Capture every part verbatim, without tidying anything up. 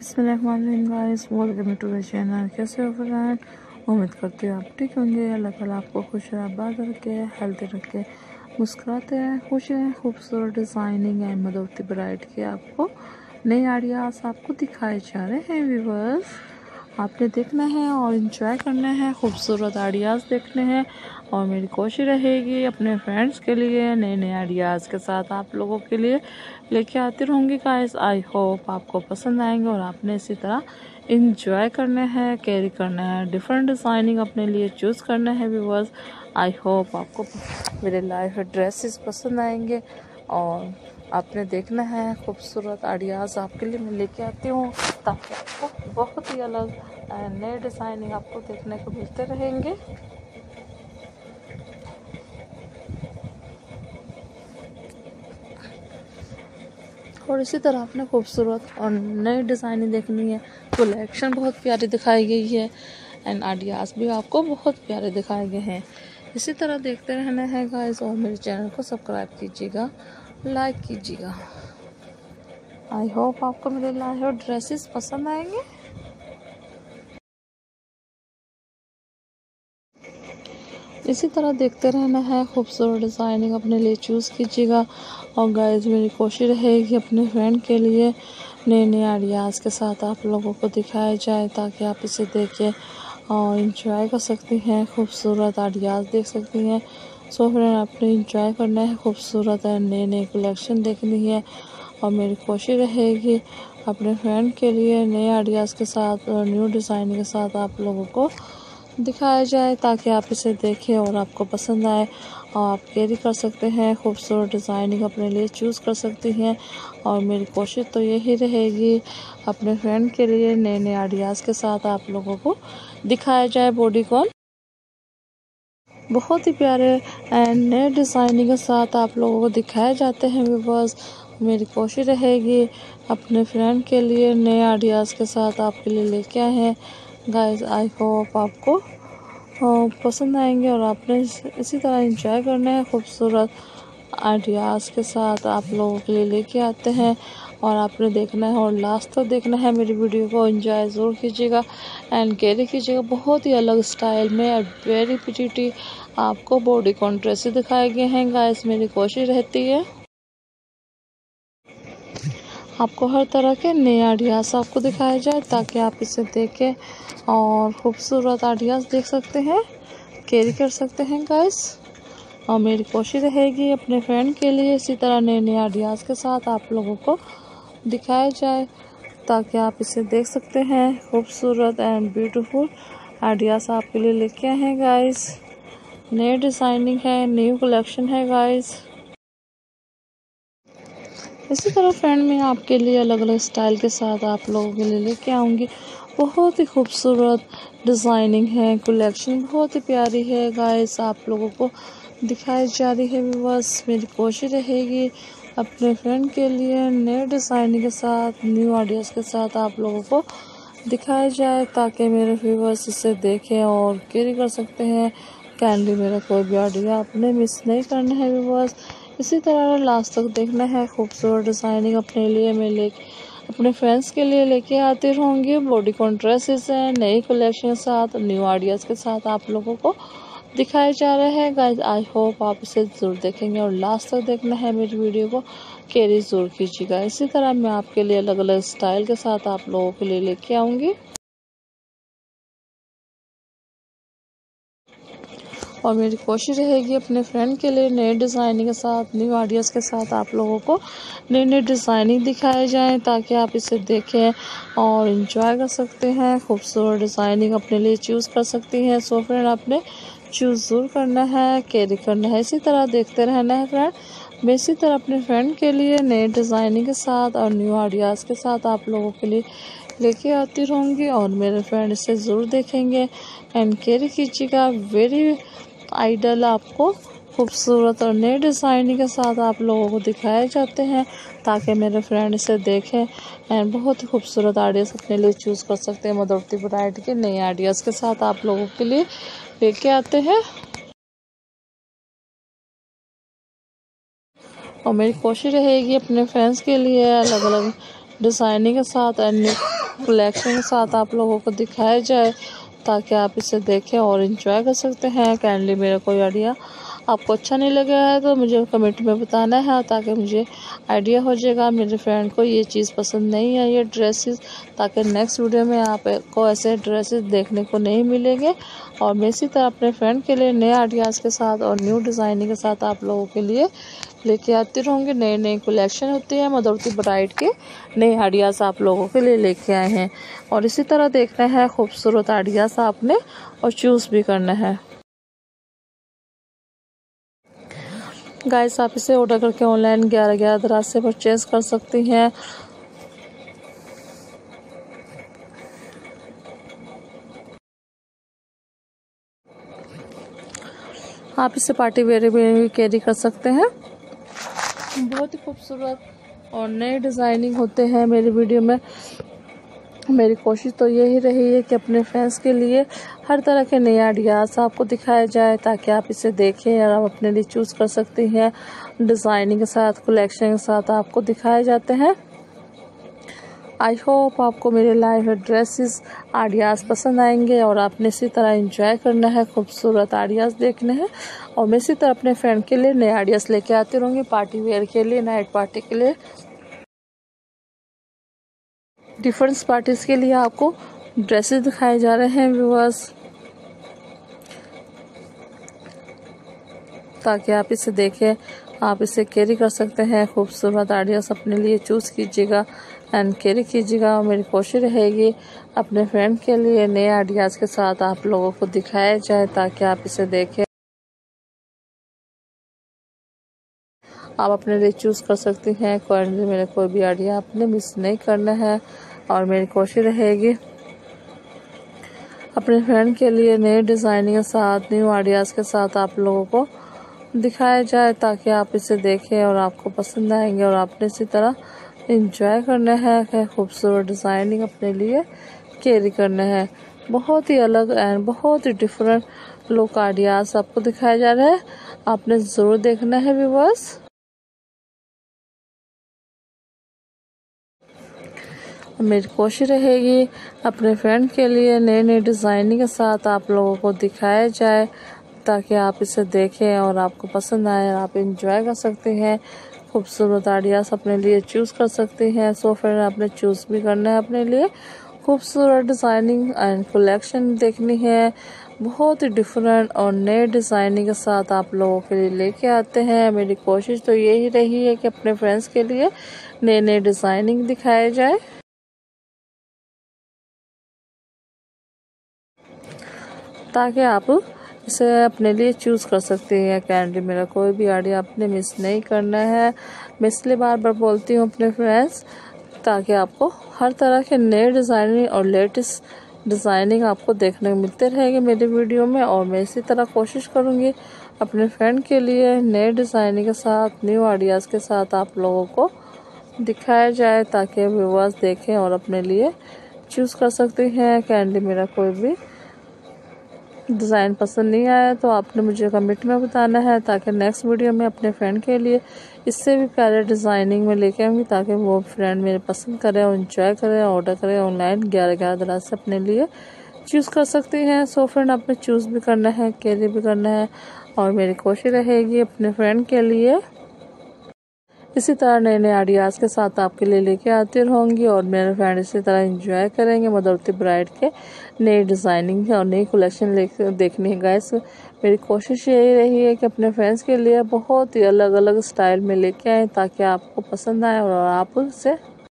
बिस्मिल्लाहिर्रहमानिर्रहीम guys, welcome to the channel. कैसे हो फ्रेंड? उम्मीद करती हूँ आप ठीक होंगे। अल्लाह ताला आपको खुश आबाद रखे, हेल्दी रखे, मुस्कुराते रहें, खुश रहें। खूबसूरत डिज़ाइनिंग एंड मदौती ब्राइड के आपको नए आइडियाज आपको दिखाए जा रहे हैं व्यूअर्स। आपने देखना है और इंजॉय करना है, खूबसूरत आइडियाज़ देखने हैं। और मेरी कोशिश रहेगी अपने फ्रेंड्स के लिए नए नए आइडियाज़ के साथ आप लोगों के लिए लेके आती रहूँगी गाइस। आई होप आपको पसंद आएंगे और आपने इसी तरह इंजॉय करना है, कैरी करना है, डिफरेंट डिज़ाइनिंग अपने लिए चूज़ करना है व्यूअर्स। आई होप आपको मेरे लाइव ड्रेसेस पसंद आएंगे और आपने देखना है खूबसूरत आइडियाज़ आपके लिए मैं लेके आती हूँ, ताकि आपको बहुत ही अलग नए डिज़ाइनिंग आपको देखने को मिलते रहेंगे। और इसी तरह आपने खूबसूरत और नई डिज़ाइनिंग देखनी है। कलेक्शन बहुत प्यारी दिखाई गई है एंड आइडियाज़ भी आपको बहुत प्यारे दिखाए गए हैं। इसी तरह देखते रहना है गाइस और मेरे चैनल को सब्सक्राइब कीजिएगा, लाइक कीजिएगा। आई होप आपको मेरे लाइव ड्रेसेस पसंद आएंगे। इसी तरह देखते रहना है, खूबसूरत डिज़ाइनिंग अपने लिए चूज़ कीजिएगा। और गाइस मेरी कोशिश रहेगी अपने फ्रेंड के लिए नए नए आइडियाज़ के साथ आप लोगों को दिखाया जाए, ताकि आप इसे देखें और इंजॉय कर सकती हैं, खूबसूरत आइडियाज़ देख सकती हैं। सो फ्रेंड आपने इंजॉय करना है, खूबसूरत नए नए कलेक्शन देखनी है। और मेरी कोशिश रहेगी अपने फ्रेंड के लिए नए आइडियाज़ के साथ और न्यू डिज़ाइन के साथ आप लोगों को दिखाया जाए, ताकि आप इसे देखें और आपको पसंद आए और आप कैरी कर सकते हैं, खूबसूरत डिज़ाइनिंग अपने लिए चूज़ कर सकती हैं। और मेरी कोशिश तो यही रहेगी अपने फ्रेंड के लिए नए नए आइडियाज़ के साथ आप लोगों को दिखाया जाए। बॉडीकॉन बहुत ही प्यारे एंड नए डिज़ाइनिंग के साथ आप लोगों को दिखाए जाते हैं व्यूअर्स। मेरी कोशिश रहेगी अपने फ्रेंड के लिए नए आइडियाज़ के साथ आपके लिए लेके आए हैं गाइस। आई होप आपको पसंद आएंगे और आपने इसी तरह इंजॉय करना है, खूबसूरत आइडियाज़ के साथ आप लोगों के लिए लेके आते हैं। और आपने देखना है और लास्ट तक देखना है मेरी वीडियो को। एंजॉय ज़रूर कीजिएगा एंड कैरी कीजिएगा। बहुत ही अलग स्टाइल में और वेरी प्रिटी आपको बॉडीकॉन ड्रेसेस दिखाए गए हैं गाइस। मेरी कोशिश रहती है आपको हर तरह के नए आइडियाज़ आपको दिखाए जाए, ताकि आप इसे देखें और खूबसूरत आइडियाज़ देख सकते हैं, कैरी कर सकते हैं गाइस। और मेरी कोशिश रहेगी अपने फ्रेंड के लिए इसी तरह नए नए आइडियाज़ के साथ आप लोगों को दिखाया जाए, ताकि आप इसे देख सकते हैं। खूबसूरत एंड ब्यूटीफुल आइडियाज़ आपके लिए लेके आए हैं गाइस। नए डिज़ाइनिंग है, न्यू कलेक्शन है गाइस। इसी तरह फ्रेंड मैं आपके लिए अलग अलग स्टाइल के साथ आप लोगों के लिए लेके आऊँगी। बहुत ही खूबसूरत डिज़ाइनिंग है, कलेक्शन बहुत ही प्यारी है गाइस, आप लोगों को दिखाई जा रही है। बस मेरी कोशिश रहेगी अपने फ्रेंड के लिए नए डिज़ाइनिंग के साथ, न्यू आइडियाज़ के साथ आप लोगों को दिखाया जाए, ताकि मेरे व्यूअर्स इसे देखें और कैरी कर सकते हैं। कैंडी मेरा कोई भी आइडिया आपने मिस नहीं करना है व्यूअर्स। इसी तरह लास्ट तक देखना है। खूबसूरत डिज़ाइनिंग अपने लिए मैं ले अपने फ्रेंड्स के लिए लेके आती रहूँगी। बॉडीकॉन ड्रेसेस हैं, नई कलेक्शन के साथ, न्यू आइडियाज़ के साथ आप लोगों को दिखाए जा रहे हैं गाइस। आई होप आप इसे ज़रूर देखेंगे और लास्ट तक देखना है मेरी वीडियो को, कैरी ज़रूर कीजिएगा। इसी तरह मैं आपके लिए अलग अलग स्टाइल के साथ आप लोगों के लिए लेके आऊँगी। और मेरी कोशिश रहेगी अपने फ्रेंड के लिए नए डिज़ाइनिंग के साथ, न्यू आइडियाज़ के साथ आप लोगों को नई नई डिज़ाइनिंग दिखाए जाएं, ताकि आप इसे देखें और इंजॉय कर सकते हैं। खूबसूरत डिज़ाइनिंग अपने लिए चूज़ कर सकती हैं। सो फ्रेंड आपने चूज़ ज़रूर करना है, कैरी करना है, इसी तरह देखते रहना है फ्रेंड। मैं इसी तरह अपने फ्रेंड के लिए नए डिज़ाइनिंग के साथ और न्यू आइडियाज़ के साथ आप लोगों के लिए लेके आती रहूँगी। और मेरे फ्रेंड इसे ज़रूर देखेंगे एंड कैरी कीजिएगा। वेरी आइडल आपको खूबसूरत और नए डिज़ाइनिंग के साथ आप लोगों को दिखाए जाते हैं, ताकि मेरे फ्रेंड इसे देखें एंड बहुत ही खूबसूरत आइडियाज़ अपने लिए चूज़ कर सकते हैं। मदौती ब्राइड के नए आइडियाज़ के साथ आप लोगों के लिए लेके आते हैं। और मेरी कोशिश रहेगी अपने फ्रेंड्स के लिए अलग अलग डिज़ाइनिंग के साथ एंड कलेक्शन के साथ आप लोगों को दिखाया जाए ताकि आप इसे देखें और एंजॉय कर सकते हैं। काइंडली मेरा कोई आइडिया आपको अच्छा नहीं लगा है तो मुझे कमेंट में बताना है ताकि मुझे आइडिया हो जाएगा मेरे फ्रेंड को ये चीज़ पसंद नहीं है ये ड्रेसेस, ताकि नेक्स्ट वीडियो में आपको ऐसे ड्रेसेस देखने को नहीं मिलेंगे। और मैं इसी तरह अपने फ्रेंड के लिए नए आइडियाज़ के साथ और न्यू डिज़ाइनिंग के साथ आप लोगों के लिए लेके आती रहूँगी। नए नए कलेक्शन होती है मधुरती ब्राइड के नए आइडियाज़ आप लोगों के लिए लेके आए हैं। और इसी तरह देखना है खूबसूरत आइडियाज़ आपने और चूज़ भी करना है। गाइस आप इसे ऑर्डर करके ऑनलाइन ग्यारह ग्यारह दराज से परचेज कर सकती हैं। आप इसे पार्टी वेयर में भी कैरी कर सकते हैं। बहुत ही खूबसूरत और नए डिज़ाइनिंग होते हैं मेरी वीडियो में। मेरी कोशिश तो यही रही है कि अपने फ्रेंड्स के लिए हर तरह के नए आइडियाज़ आपको दिखाया जाए ताकि आप इसे देखें और आप अपने लिए चूज़ कर सकती हैं। डिज़ाइनिंग के साथ कलेक्शन के साथ आपको दिखाए जाते हैं। आई होप आपको मेरे लाइव ड्रेसेस आइडियाज़ पसंद आएंगे और आपने इसी तरह एंजॉय करना है, खूबसूरत आइडियाज़ देखने हैं। और मैं इसी तरह अपने फ्रेंड के लिए नए आइडियाज़ लेके आती रहूँगी, पार्टी वेयर के लिए, नाइट पार्टी के लिए, डिफरेंट पार्टीज के लिए आपको ड्रेसेस दिखाए जा रहे हैं व्यूअर्स, ताकि आप इसे देखें, आप इसे कैरी कर सकते हैं। खूबसूरत आइडियाज़ अपने लिए चूज़ कीजिएगा एंड कैरी कीजिएगा। और मेरी कोशिश रहेगी अपने फ्रेंड के लिए नए आइडियाज़ के साथ आप लोगों को दिखाया जाए ताकि आप इसे देखें, आप अपने लिए चूज़ कर सकती हैं। कोई मेरे कोई भी आइडिया आपने मिस नहीं करना है। और मेरी कोशिश रहेगी अपने फ्रेंड के लिए नए डिज़ाइनिंग के साथ, न्यू आइडियाज़ के साथ आप लोगों को दिखाया जाए ताकि आप इसे देखें और आपको पसंद आएंगे और आपने इसी तरह एंजॉय करना है। खूबसूरत डिज़ाइनिंग अपने लिए कैरी करना है। बहुत ही अलग एंड बहुत ही डिफरेंट लुक आइडियाज़ आपको दिखाया जा रहा है, आपने ज़रूर देखना है व्यूअर्स। मेरी कोशिश रहेगी अपने फ्रेंड के लिए नए नए डिज़ाइनिंग के साथ आप लोगों को दिखाया जाए ताकि आप इसे देखें और आपको पसंद आए और आप एंजॉय कर सकते हैं। खूबसूरत आइडियाज़ अपने लिए चूज़ कर सकते हैं। सो फ्रेंड आपने चूज़ भी करना है अपने लिए। खूबसूरत डिज़ाइनिंग एंड कलेक्शन देखनी है, बहुत ही डिफरेंट और नए डिज़ाइनिंग के साथ आप लोगों के लिए लेके आते हैं। मेरी कोशिश तो यही रही है कि अपने फ्रेंड्स के लिए नए नए डिज़ाइनिंग दिखाए जाए ताकि आप इसे अपने लिए चूज़ कर सकते हैं। कैंडी मेरा कोई भी आइडिया आपने मिस नहीं करना है। मैं इसलिए बार बार बोलती हूँ अपने फ्रेंड्स, ताकि आपको हर तरह के नए डिज़ाइनिंग और लेटेस्ट डिज़ाइनिंग आपको देखने को मिलते रहेंगे मेरी वीडियो में। और मैं इसी तरह कोशिश करूँगी अपने फ्रेंड के लिए नए डिज़ाइनिंग के साथ, न्यू आइडियाज़ के साथ आप लोगों को दिखाया जाए ताकि व्यूअर्स देखें और अपने लिए चूज़ कर सकते हैं। कैंडी मेरा कोई भी डिज़ाइन पसंद नहीं आया तो आपने मुझे कमेंट में बताना है ताकि नेक्स्ट वीडियो में अपने फ्रेंड के लिए इससे भी प्यारे डिज़ाइनिंग में लेके आऊँगी ताकि वो फ्रेंड मेरे पसंद करें और एंजॉय करें, ऑर्डर करें ऑनलाइन ग्यारह ग्यारह दराज से अपने लिए चूज़ कर सकती हैं। सो फ्रेंड आपने चूज़ भी करना है, कैरी भी करना है। और मेरी कोशिश रहेगी अपने फ्रेंड के लिए इसी तरह नए नए आइडियाज़ के साथ आपके लिए लेके आती रहूँगी और मेरे फ्रेंड इसी तरह एंजॉय करेंगे। मधुरती ब्राइड के नई डिज़ाइनिंग और नई कलेक्शन ले देखनी है गाइस। मेरी कोशिश यही रही है कि अपने फ्रेंड्स के लिए बहुत ही अलग अलग स्टाइल में लेके आए ताकि आपको पसंद आए और आप उसे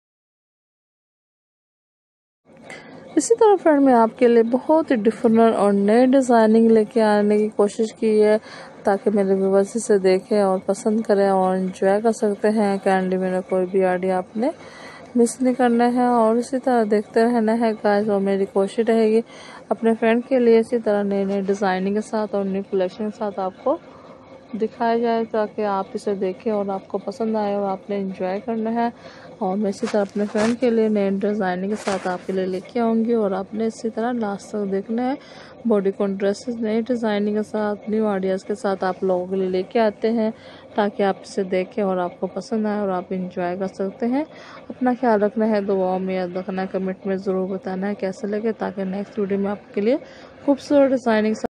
इसी तरह फ्रेंड मैं आपके लिए बहुत ही डिफरेंट और नए डिज़ाइनिंग लेके आने की कोशिश की है ताकि मेरे व्यूअर्स इसे देखें और पसंद करें और एंजॉय कर सकते हैं। कैंडी मेरा कोई भी आइडिया आपने मिस नहीं करना है और इसी तरह देखते रहना है गाइस। और मेरी कोशिश रहेगी अपने फ्रेंड के लिए इसी तरह नए नए डिज़ाइनिंग के साथ और न्यू कलेक्शन के साथ आपको दिखाया जाए ताकि आप इसे देखें और आपको पसंद आए और आपने एंजॉय करना है। और मैं इसी तरह अपने फ्रेंड के लिए नए डिज़ाइनिंग के साथ आपके लिए लेके आऊँगी और आपने इसी तरह लास्ट तक देखना है। बॉडी कॉन ड्रेसेस नए डिज़ाइनिंग के साथ, न्यू आइडियाज़ के साथ आप लोगों के लिए लेके आते हैं। ताकि आप इसे देखें और आपको पसंद आए और आप इंजॉय कर सकते हैं। अपना ख्याल रखना है, दुआओं में याद रखना है, कमेंट में ज़रूर बताना है कैसे लगे, ताकि नेक्स्ट वीडियो में आपके लिए खूबसूरत डिज़ाइनिंग